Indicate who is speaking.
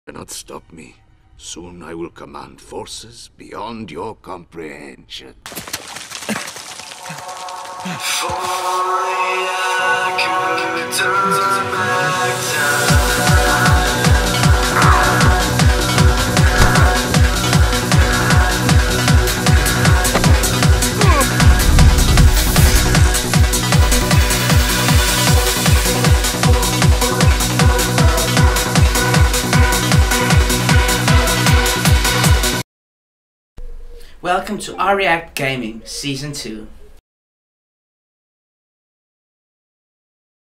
Speaker 1: Cannot stop me. Soon I will command forces beyond your comprehension. If only I could turn back time.
Speaker 2: Welcome to IReact Gaming Season 2.